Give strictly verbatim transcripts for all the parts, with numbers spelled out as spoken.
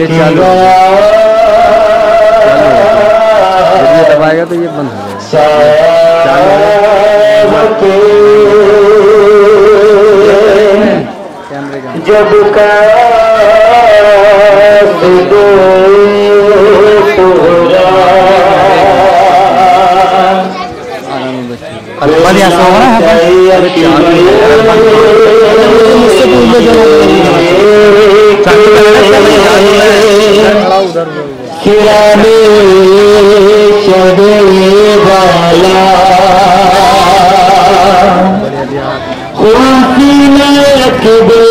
ये चालू हो गया, जब ये दबाएगा तो ये बंद हो जाएगा। कैमरे का जब का बढ़िया सो रहा है किराने चढ़े वाला खुशी में रखबे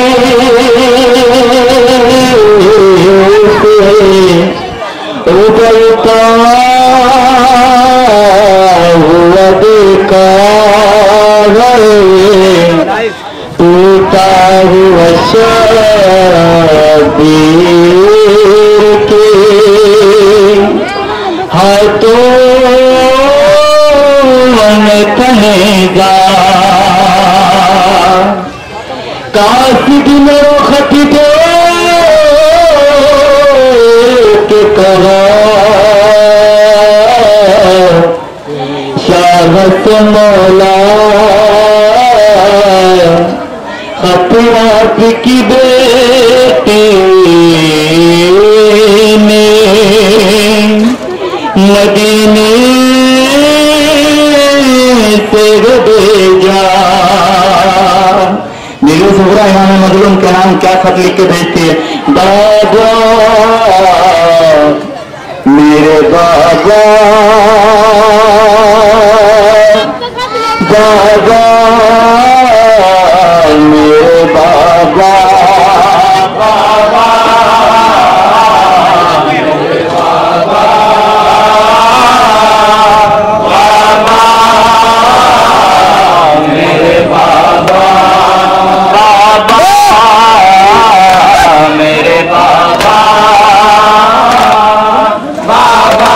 उबलता हुआ देखा टूटा हुआ शबीर के हाथों में कहेगा काश दिनों खत दे के कहा शाहत मौला अपना की बेटी ने मदीने से भेजा। नीलू सुहरा इमाम मजलूम के नाम क्या खत लिख के भेजती है, बाबा मेरे बाबा बाबा मेरे बाबा बाबा मेरे बाबा बाबा मेरे बाबा बाबा मेरे बाबा बाबा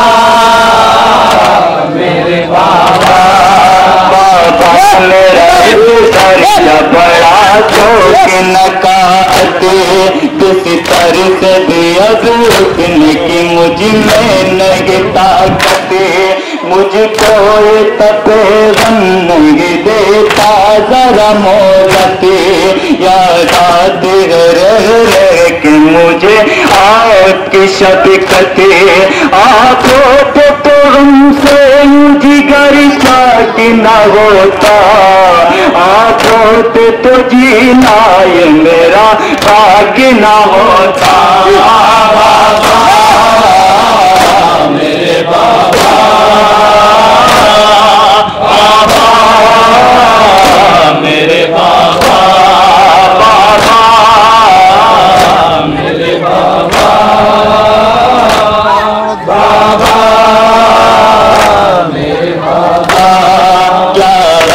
मेरे बाबा बाबा मेरा बड़ा शौक नकाते बिस्तर से भी अबूतने की मुझ में नहीं ताकते मुझको ये तपेगम नहीं देता जरा मोलते याद आते रह रह के मुझे आपकी शफकते आंखों पे तो हमसे जिगर चाट न होता आंखों पे तो जीना ये मेरा भाग्य न होता। बाबा मेरे बाबा बाबा मेरे बाबा बाबा मेरे बाबा बाबा मेरे बाबा क्या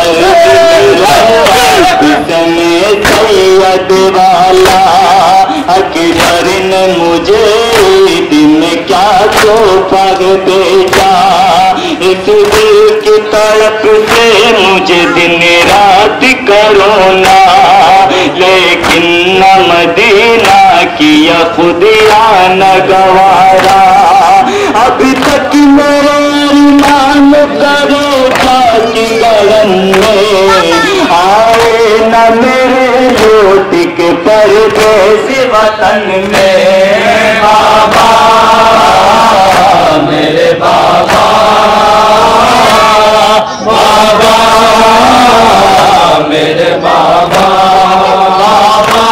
सैयद वाला अकबर ने मुझे दिन क्या तो पग भेजा इस दिल की तड़प से मुझे दिन रात करो ना लेकिन न मदीना किया खुद आना गवारा अभी तक मेरा ईमान करो की गगन में आए न मेरे लौट के परदेस वतन में। बाबा मेरे बाबा बाबा मेरे बाबा बाबा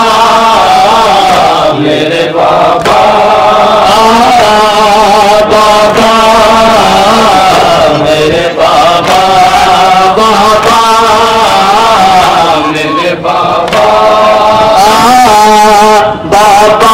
मेरे बाबा बाबा मेरे बाबा बाबा मेरे बाबा बाबा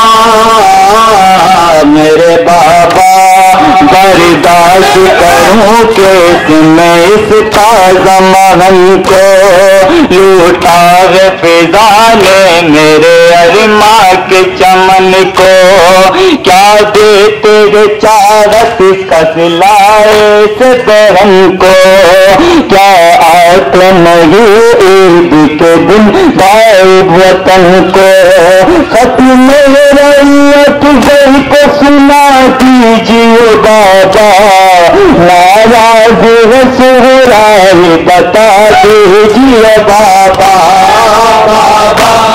मेरे बाबा बर्दाश्त करूं कैसे मैं इस ताज़ा महल को लूटा है फिजा ने मेरे अरमा के चमन को क्या देते गे चारत कसलाए से बहन को, क्या आते नहीं ईद के दिन भाई वतन को। खत्म रैयत गई को सुना दीजिए बाबा, नाराज है सुहराए बता दीजिए बाबा। बाबा